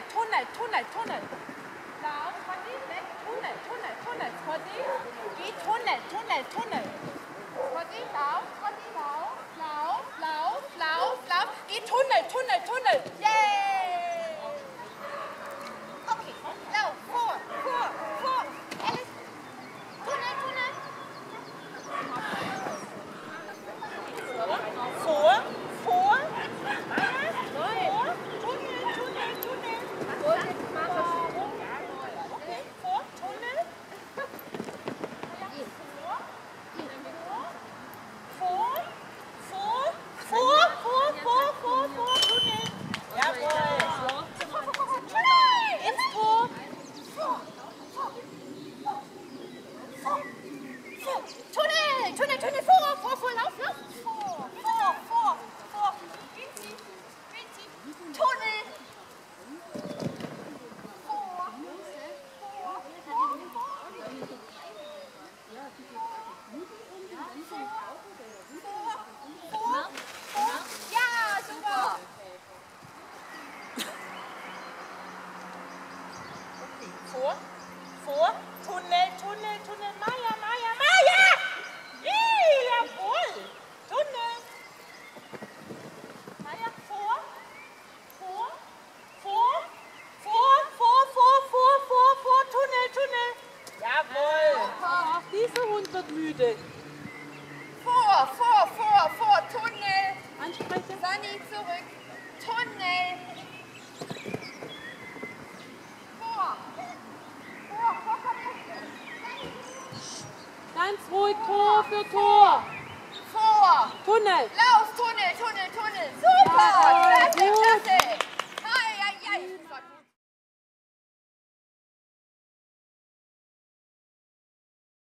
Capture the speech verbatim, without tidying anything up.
Tunnel, Tunnel, Tunnel. Lauf, Conny, weg, Tunnel, Tunnel, Tunnel. Conny, geh Tunnel, Tunnel, Tunnel. Conny, lauf, Conny, lauf, lauf, lauf, lauf, lauf. Geh Tunnel, Tunnel, Tunnel. Yay! Okay, lauf, vor, vor, vor. Alice, Tunnel, Tunnel. Vor, vor, vor, Tunnel, Tunnel, Tunnel. Okay, vor, Tunnel. Vor, vor, vor, vor, vor, vor, vor, Tunnel. Jawohl. Tunnel, ins Tor. Vor, vor, vor, vor, Tunnel, Tunnel, Tunnel, vor, vor, vor, lauf, lauf. Vor, vor, vor, vor. Winzi, Winzi, Tunnel. Vor, vor, vor, vor, vor. Ja, super. Okay, vor, vor, Tunnel, Tunnel, Tunnel, Maya, Maya, Maya! Ih, jawohl! Tunnel! Maya, vor, vor, vor, vor, vor, vor, vor, vor, vor, Tunnel, Tunnel! Jawohl! Ach, dieser Hund wird müde. Vor, vor, vor, vor, Tunnel! Ansprechen. Sunny, zurück! Tunnel! Vor! Vor, vor, komm her! Ganz ruhig, Tor für Tor. Vor! Tunnel. Lauf, Tunnel, Tunnel, Tunnel! Super! Jawohl, Klasse, gut. klasse!